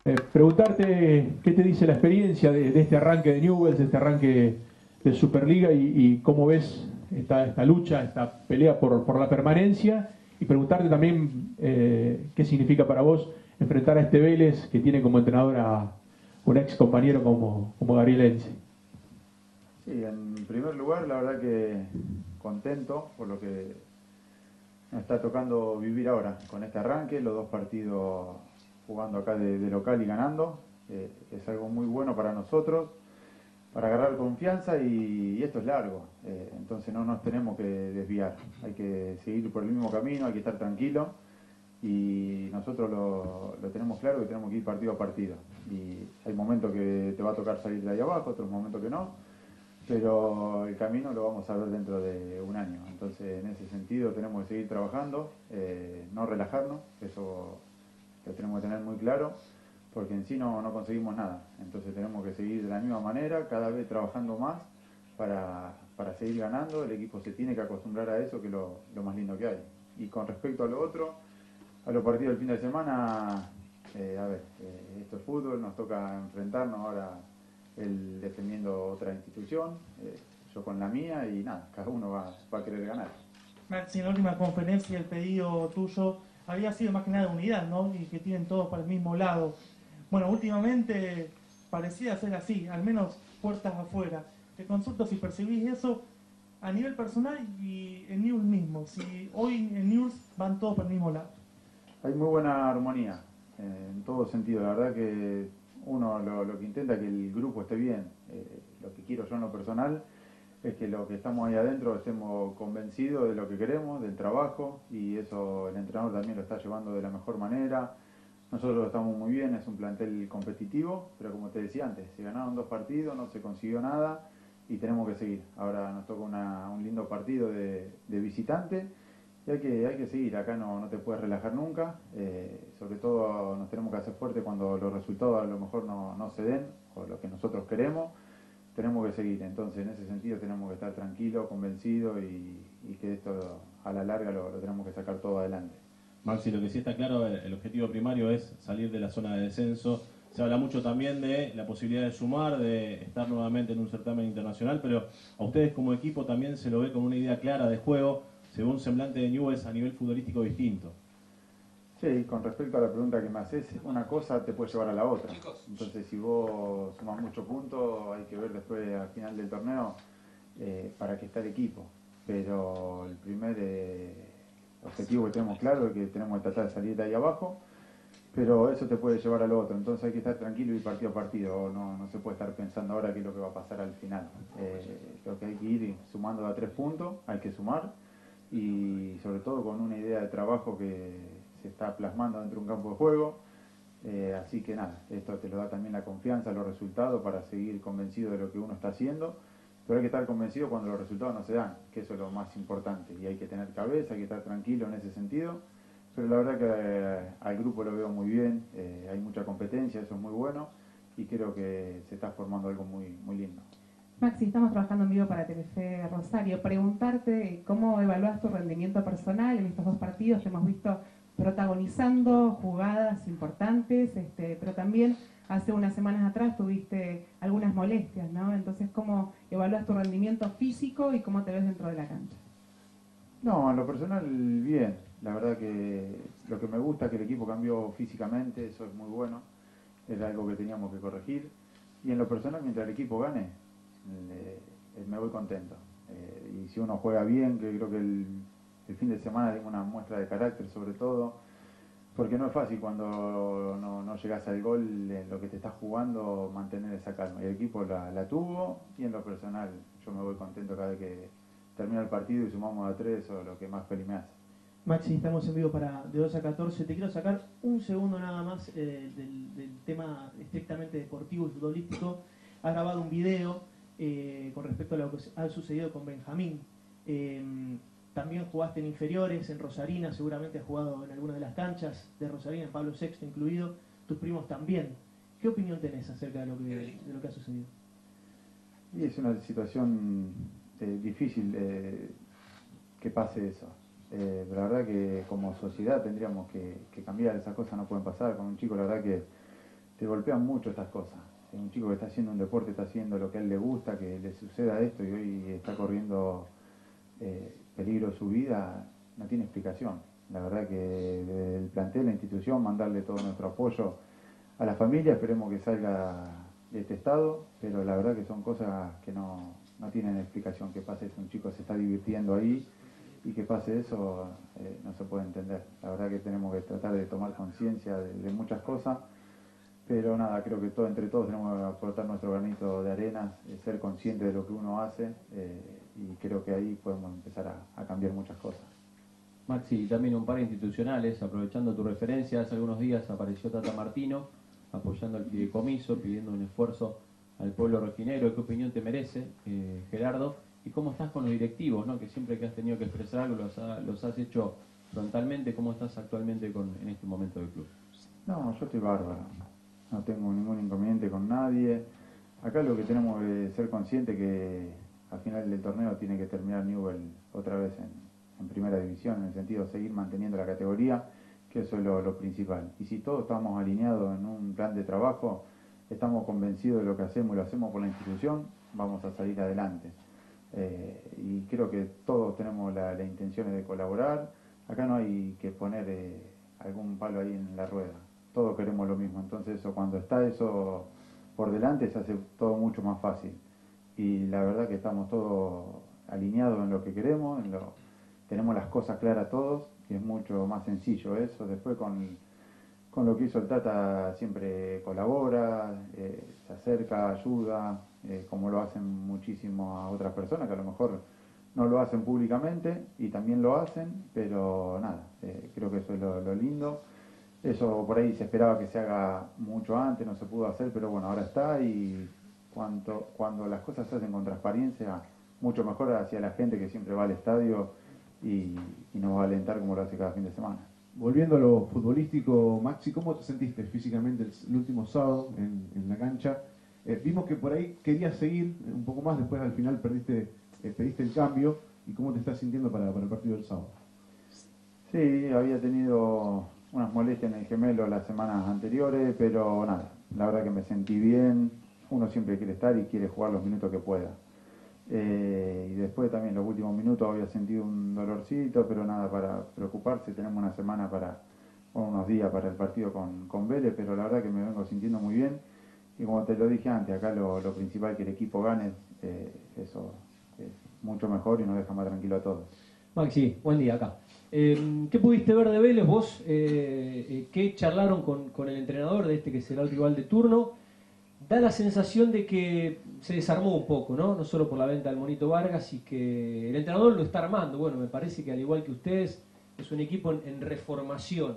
Preguntarte qué te dice la experiencia de este arranque de Newell's, de este arranque de Superliga y cómo ves esta lucha, esta pelea por la permanencia, y preguntarte también qué significa para vos enfrentar a este Vélez que tiene como entrenador a un ex compañero como Gabriel Heinze. Sí, en primer lugar, la verdad que contento por lo que nos está tocando vivir ahora con este arranque, los dos partidos jugando acá de local y ganando. Es algo muy bueno para nosotros, para agarrar confianza y esto es largo, entonces no nos tenemos que desviar, hay que seguir por el mismo camino, hay que estar tranquilo y nosotros lo tenemos claro que tenemos que ir partido a partido. Y hay momentos que te va a tocar salir de ahí abajo, otros momentos que no, pero el camino lo vamos a ver dentro de un año. Entonces, en ese sentido, tenemos que seguir trabajando, no relajarnos, eso lo tenemos que tener muy claro, porque en sí no conseguimos nada. Entonces, tenemos que seguir de la misma manera, cada vez trabajando más para seguir ganando. El equipo se tiene que acostumbrar a eso, que es lo más lindo que hay. Y con respecto a lo otro, a los partidos del fin de semana, esto es fútbol, nos toca enfrentarnos ahora él defendiendo otra institución, yo con la mía y nada, cada uno va a querer ganar. Maxi, en la última conferencia el pedido tuyo había sido más que nada de unidad, ¿no? Y que tienen todos para el mismo lado. Bueno, últimamente parecía ser así, al menos puertas afuera. Te consulto si percibís eso a nivel personal y en Newell's mismo. Si hoy en Newell's van todos para el mismo lado. Hay muy buena armonía, en todo sentido. La verdad que uno lo que intenta es que el grupo esté bien. Lo que quiero yo en lo personal es que los que estamos ahí adentro estemos convencidos de lo que queremos, del trabajo, y eso el entrenador también lo está llevando de la mejor manera. Nosotros estamos muy bien, es un plantel competitivo, pero como te decía antes, se ganaron 2 partidos, no se consiguió nada y tenemos que seguir. Ahora nos toca un lindo partido de visitante y hay que seguir. Acá no te puedes relajar nunca, sobre todo nos tenemos que hacer fuerte cuando los resultados a lo mejor no se den o lo que nosotros queremos. Tenemos que seguir, entonces en ese sentido tenemos que estar tranquilos, convencidos y que esto a la larga lo tenemos que sacar todo adelante. Maxi, lo que sí está claro, el objetivo primario es salir de la zona de descenso. Se habla mucho también de la posibilidad de sumar, de estar nuevamente en un certamen internacional, pero a ustedes como equipo también se lo ve con una idea clara de juego, según un semblante de Newell's a nivel futbolístico distinto. Sí, con respecto a la pregunta que me haces, una cosa te puede llevar a la otra. Entonces, si vos sumas muchos puntos, hay que ver después al final del torneo para qué está el equipo. Pero el primer objetivo que tenemos claro es que tenemos que tratar de salir de ahí abajo, pero eso te puede llevar al otro. Entonces hay que estar tranquilo y partido a partido. No se puede estar pensando ahora qué es lo que va a pasar al final. Creo que hay que ir sumando a 3 puntos, hay que sumar y sobre todo con una idea de trabajo que se está plasmando dentro de un campo de juego, así que nada, esto te lo da también la confianza, los resultados para seguir convencido de lo que uno está haciendo, pero hay que estar convencido cuando los resultados no se dan, que eso es lo más importante, y hay que tener cabeza, hay que estar tranquilo en ese sentido, pero la verdad que al grupo lo veo muy bien, hay mucha competencia, eso es muy bueno, y creo que se está formando algo muy lindo. Maxi, estamos trabajando en vivo para Telefe Rosario. Preguntarte cómo evaluás tu rendimiento personal en estos 2 partidos. Te hemos visto protagonizando jugadas importantes, pero también hace unas semanas atrás tuviste algunas molestias, ¿no? Entonces, ¿cómo evaluás tu rendimiento físico y cómo te ves dentro de la cancha? No, en lo personal bien. La verdad que lo que me gusta es que el equipo cambió físicamente, eso es muy bueno. Era algo que teníamos que corregir. Y en lo personal, mientras el equipo gane, me voy contento. Y si uno juega bien, que creo que el fin de semana tengo una muestra de carácter sobre todo, porque no es fácil cuando no llegas al gol en lo que te estás jugando mantener esa calma. Y el equipo la tuvo y en lo personal yo me voy contento cada vez que termina el partido y sumamos a 3, eso es lo que más feliz me hace. Maxi, estamos en vivo para de 2 a 14. Te quiero sacar un segundo nada más del tema estrictamente deportivo y futbolístico. Has grabado un video con respecto a lo que ha sucedido con Benjamín. También jugaste en inferiores, en Rosarina, seguramente has jugado en alguna de las canchas de Rosarina, en Pablo VI incluido, tus primos también. ¿Qué opinión tenés acerca de lo que ha sucedido? Y es una situación difícil que pase eso. La verdad que como sociedad tendríamos que cambiar, esas cosas no pueden pasar. Con un chico la verdad que te golpean mucho estas cosas. Un chico que está haciendo un deporte, está haciendo lo que a él le gusta, que le suceda esto y hoy está corriendo peligro su vida, no tiene explicación. La verdad que desde el plantel, la institución, mandarle todo nuestro apoyo a la familia, esperemos que salga de este estado, pero la verdad que son cosas que no tienen explicación. Que pase eso, un chico se está divirtiendo ahí y que pase eso no se puede entender. La verdad que tenemos que tratar de tomar conciencia de muchas cosas, pero nada, creo que entre todos tenemos que aportar nuestro granito de arena, ser conscientes de lo que uno hace y creo que ahí podemos empezar a cambiar muchas cosas. Maxi, también un par institucionales, aprovechando tu referencia, hace algunos días apareció Tata Martino apoyando el fideicomiso, pidiendo un esfuerzo al pueblo rojinegro. ¿Qué opinión te merece, Gerardo? ¿Y cómo estás con los directivos, ¿no? Que siempre que has tenido que expresar algo los has hecho frontalmente? ¿Cómo estás actualmente en este momento del club? No, yo estoy bárbaro, no tengo ningún inconveniente con nadie. Acá lo que tenemos que ser conscientes que al final del torneo tiene que terminar Newell otra vez en primera división, en el sentido de seguir manteniendo la categoría, que eso es lo principal. Y si todos estamos alineados en un plan de trabajo, estamos convencidos de lo que hacemos y lo hacemos por la institución, vamos a salir adelante. Y creo que todos tenemos la intención de colaborar. Acá no hay que poner algún palo ahí en la rueda. Todos queremos lo mismo. Entonces cuando está eso por delante se hace todo mucho más fácil. Y la verdad que estamos todos alineados en lo que queremos, tenemos las cosas claras todos, y es mucho más sencillo eso. Después con lo que hizo el Tata siempre colabora, se acerca, ayuda, como lo hacen muchísimas otras personas que a lo mejor no lo hacen públicamente y también lo hacen, pero nada, creo que eso es lo lindo. Eso por ahí se esperaba que se haga mucho antes, no se pudo hacer, pero bueno, ahora está. Y cuando las cosas se hacen con transparencia, mucho mejor hacia la gente que siempre va al estadio y nos va a alentar como lo hace cada fin de semana. Volviendo a lo futbolístico, Maxi, ¿cómo te sentiste físicamente el último sábado en la cancha? Vimos que por ahí querías seguir un poco más, después al final pediste el cambio. ¿Y cómo te estás sintiendo para el partido del sábado? Sí, había tenido unas molestias en el gemelo las semanas anteriores, pero nada, la verdad que me sentí bien. Uno siempre quiere estar y quiere jugar los minutos que pueda. Y después también los últimos minutos había sentido un dolorcito, pero nada para preocuparse. Tenemos una semana unos días para el partido con Vélez, pero la verdad que me vengo sintiendo muy bien. Y como te lo dije antes, acá lo principal es que el equipo gane, eso es mucho mejor y nos deja más tranquilo a todos. Maxi, buen día acá. ¿Qué pudiste ver de Vélez vos? ¿Qué charlaron con el entrenador de que será el rival de turno? Da la sensación de que se desarmó un poco, ¿no? No solo por la venta del Monito Vargas, y que el entrenador lo está armando. Bueno, me parece que al igual que ustedes, es un equipo en reformación.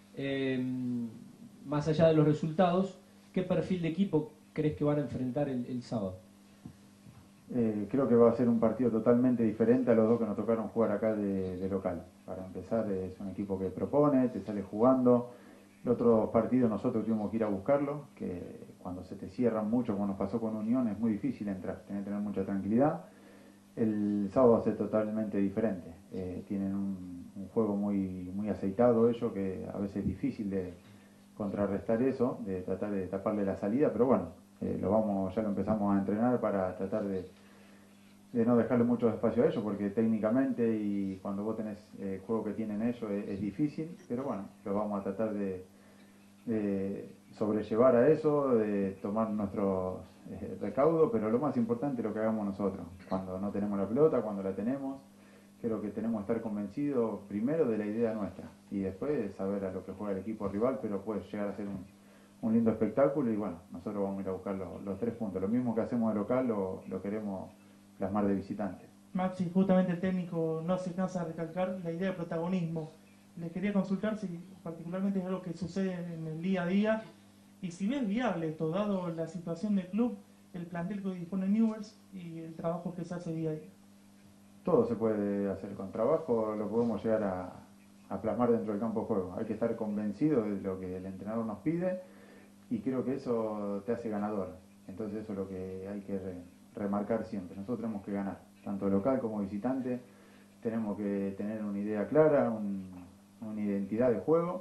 Más allá de los resultados, ¿qué perfil de equipo crees que van a enfrentar el sábado? Creo que va a ser un partido totalmente diferente a los dos que nos tocaron jugar acá de local. Para empezar, es un equipo que propone, te sale jugando. El otro partido nosotros tuvimos que ir a buscarlo, que cuando se te cierran mucho, como nos pasó con Unión, es muy difícil entrar, tenés que tener mucha tranquilidad. El sábado va a ser totalmente diferente. Tienen un juego muy aceitado ellos, que a veces es difícil de contrarrestar eso, de tratar de taparle la salida, pero bueno, ya lo empezamos a entrenar para tratar de no dejarle mucho espacio a ellos, porque técnicamente y cuando vos tenés el juego que tienen ellos es difícil, pero bueno, lo vamos a tratar de sobrellevar a eso, de tomar nuestros recaudos, pero lo más importante es lo que hagamos nosotros, cuando no tenemos la pelota, cuando la tenemos. Creo que tenemos que estar convencidos primero de la idea nuestra y después saber a lo que juega el equipo rival, pero puede llegar a ser un lindo espectáculo y bueno, nosotros vamos a ir a buscar los 3 puntos. Lo mismo que hacemos de local lo queremos plasmar de visitante. Maxi, justamente el técnico no se cansa de recalcar la idea de protagonismo. Les quería consultar si particularmente es algo que sucede en el día a día y si ves viable esto, dado la situación del club, el plantel que dispone Newell's y el trabajo que se hace día a día. Todo se puede hacer con trabajo, lo podemos llegar a plasmar dentro del campo de juego. Hay que estar convencido de lo que el entrenador nos pide y creo que eso te hace ganador. Entonces eso es lo que hay que remarcar siempre. Nosotros tenemos que ganar, tanto local como visitante. Tenemos que tener una idea clara, una identidad de juego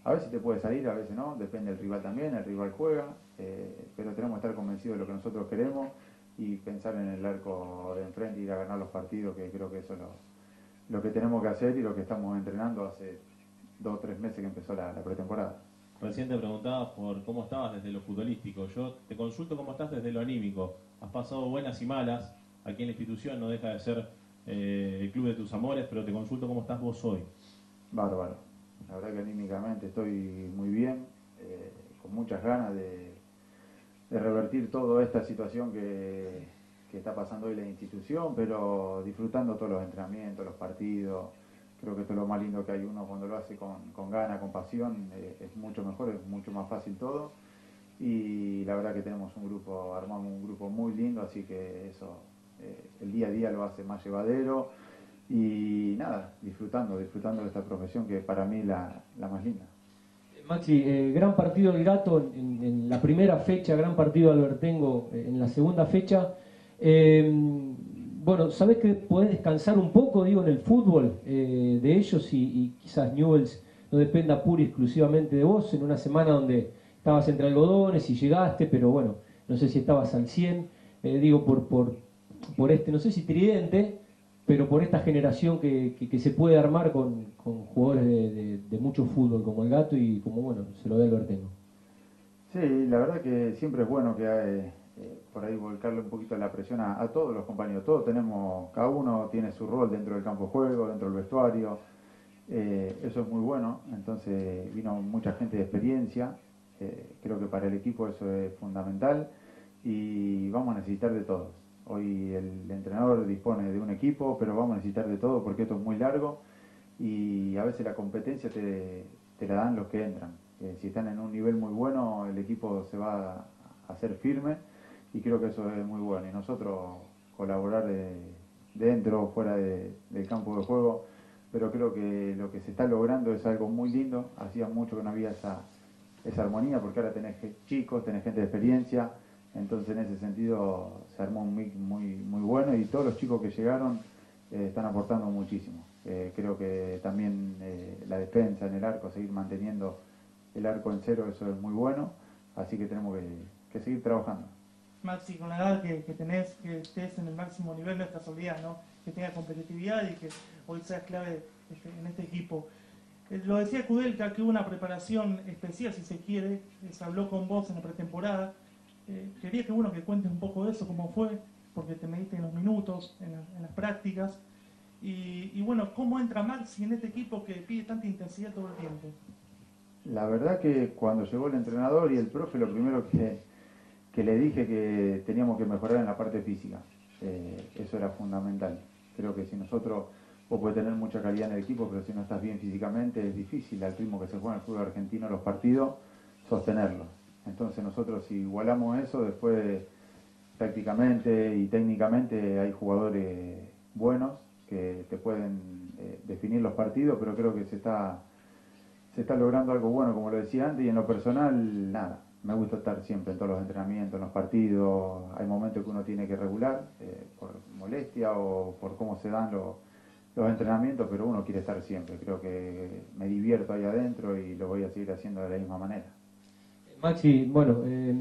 A veces te puede salir, a veces no, depende del rival también, el rival juega, pero tenemos que estar convencidos de lo que nosotros queremos y pensar en el arco de enfrente, ir a ganar los partidos, que creo que eso es lo que tenemos que hacer y lo que estamos entrenando hace 2 o 3 meses que empezó la pretemporada. Recién te preguntaba por cómo estabas desde lo futbolístico. Yo te consulto cómo estás desde lo anímico. Has pasado buenas y malas. Aquí en la institución no deja de ser el club de tus amores, pero te consulto cómo estás vos hoy. Bárbaro. La verdad que anímicamente estoy muy bien, con muchas ganas de revertir toda esta situación que está pasando hoy la institución, pero disfrutando todos los entrenamientos, los partidos. Creo que esto es lo más lindo que hay uno cuando lo hace con ganas, con pasión, es mucho mejor, es mucho más fácil todo. Y la verdad que tenemos armamos un grupo muy lindo, así que eso, el día a día lo hace más llevadero. Y nada, disfrutando de esta profesión que para mí la más linda. Maxi, gran partido del Gato en la primera fecha, gran partido Albertengo en la segunda fecha. Bueno, sabés que podés descansar un poco, digo, en el fútbol de ellos y quizás Newell's no dependa pura y exclusivamente de vos en una semana donde estabas entre algodones y llegaste, pero bueno, no sé si estabas al 100, digo, por este, no sé si tridente, pero por esta generación que se puede armar con jugadores de mucho fútbol como el Gato y como, bueno, se lo ve Albertengo. Sí, la verdad que siempre es bueno que por ahí volcarle un poquito la presión a todos los compañeros. Todos tenemos, cada uno tiene su rol dentro del campo de juego, dentro del vestuario. Eso es muy bueno. Entonces vino mucha gente de experiencia. Creo que para el equipo eso es fundamental y vamos a necesitar de todos. Hoy el entrenador dispone de un equipo, pero vamos a necesitar de todo porque esto es muy largo y a veces la competencia te la dan los que entran. Si están en un nivel muy bueno, el equipo se va a hacer firme y creo que eso es muy bueno. Y nosotros colaborar dentro o fuera del campo de juego, pero creo que lo que se está logrando es algo muy lindo. Hacía mucho que no había esa armonía porque ahora tenés chicos, tenés gente de experiencia. Entonces en ese sentido se armó un mix muy bueno y todos los chicos que llegaron están aportando muchísimo. Creo que también la defensa en el arco, seguir manteniendo el arco en cero, eso es muy bueno, así que tenemos que seguir trabajando. Maxi, con la edad que tenés, que estés en el máximo nivel no es casualidad, ¿no? Que tengas competitividad y que hoy seas clave en este equipo. Lo decía Kudelka, que hubo una preparación especial, si se quiere, se habló con vos en la pretemporada. Quería que cuentes un poco de eso, cómo fue, porque te mediste en los minutos, en las prácticas, y bueno, cómo entra Maxi en este equipo que pide tanta intensidad todo el tiempo. La verdad que cuando llegó el entrenador y el profe, lo primero que le dije que teníamos que mejorar en la parte física, eso era fundamental. Creo que si vos podés tener mucha calidad en el equipo, pero si no estás bien físicamente es difícil al ritmo que se juega en el fútbol argentino los partidos, sostenerlo. Entonces nosotros si igualamos eso, después tácticamente y técnicamente hay jugadores buenos que te pueden definir los partidos, pero creo que se está logrando algo bueno, como lo decía antes, y en lo personal, nada, me gusta estar siempre en todos los entrenamientos, en los partidos. Hay momentos que uno tiene que regular por molestia o por cómo se dan los entrenamientos, pero uno quiere estar siempre. Creo que me divierto ahí adentro y lo voy a seguir haciendo de la misma manera. Maxi, bueno,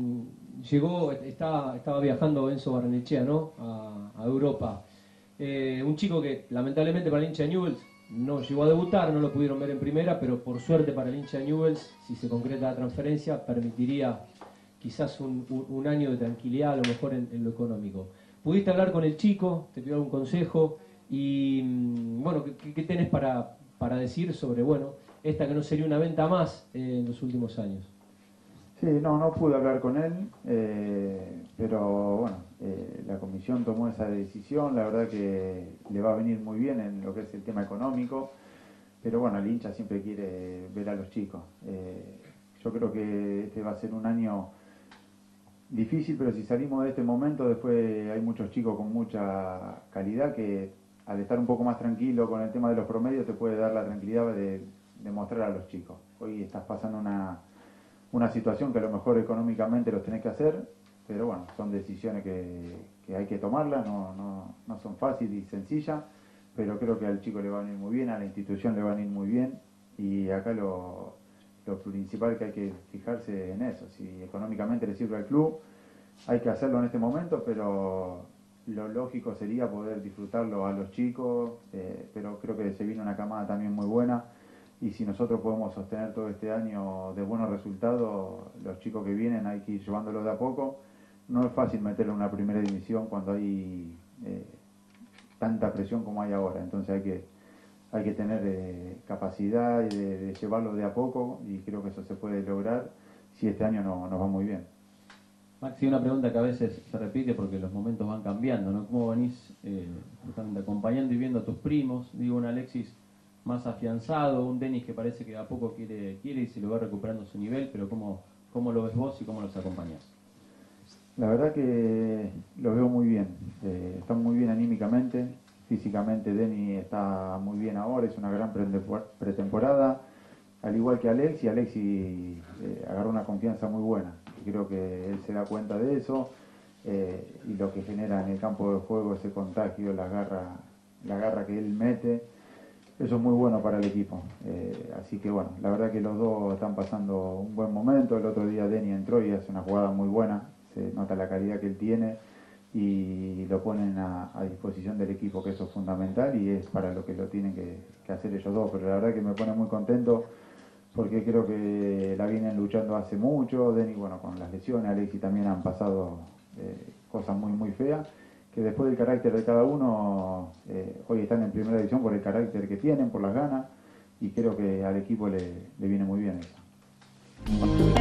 estaba viajando Enzo Barrenechea, ¿no? A Europa. Un chico que lamentablemente para el hincha de Newell's no llegó a debutar, no lo pudieron ver en primera, pero por suerte para el hincha de Newell's, si se concreta la transferencia, permitiría quizás un año de tranquilidad, a lo mejor en lo económico. ¿Pudiste hablar con el chico? ¿Te pidió algún consejo? Y bueno, ¿qué tenés para decir sobre, bueno, esta que no sería una venta más en los últimos años? Sí, no pude hablar con él, pero bueno, la comisión tomó esa decisión, la verdad que le va a venir muy bien en lo que es el tema económico, pero bueno, el hincha siempre quiere ver a los chicos. Yo creo que este va a ser un año difícil, pero si salimos de este momento, después hay muchos chicos con mucha calidad que al estar un poco más tranquilo con el tema de los promedios te puede dar la tranquilidad de mostrar a los chicos. Hoy estás pasando una situación que a lo mejor económicamente los tenés que hacer, pero bueno, son decisiones que hay que tomarlas, no son fáciles y sencillas, pero creo que al chico le va a venir muy bien, a la institución le va a venir muy bien, y acá lo lo principal que hay que fijarse en eso. Si económicamente le sirve al club, hay que hacerlo en este momento, pero lo lógico sería poder disfrutarlo a los chicos, pero creo que se viene una camada también muy buena y si nosotros podemos sostener todo este año de buenos resultados, los chicos que vienen hay que ir llevándolos de a poco. No es fácil meterlo en una primera división cuando hay tanta presión como hay ahora, entonces hay que tener capacidad de llevarlo de a poco y creo que eso se puede lograr si este año nos va muy bien. Maxi, una pregunta que a veces se repite porque los momentos van cambiando, ¿no? ¿Cómo venís justamente acompañando y viendo a tus primos? Digo, un Alexis más afianzado, un Denis que parece que a poco quiere y se lo va recuperando su nivel, pero ¿cómo lo ves vos y cómo los acompañás? La verdad que lo veo muy bien, están muy bien anímicamente, físicamente Denis está muy bien ahora, es una gran pretemporada, al igual que Alexis agarró una confianza muy buena. Creo que él se da cuenta de eso y lo que genera en el campo de juego, ese contagio, la garra que él mete, eso es muy bueno para el equipo. Así que bueno, la verdad que los dos están pasando un buen momento. El otro día Denny entró y hace una jugada muy buena, se nota la calidad que él tiene y lo ponen a disposición del equipo, que eso es fundamental y es para lo que lo tienen que hacer ellos dos. Pero la verdad que me pone muy contento porque creo que la vienen luchando hace mucho. Denny, bueno, con las lesiones, Alexis también han pasado cosas muy muy feas, que después del carácter de cada uno, hoy están en primera división por el carácter que tienen, por las ganas, y creo que al equipo le viene muy bien eso.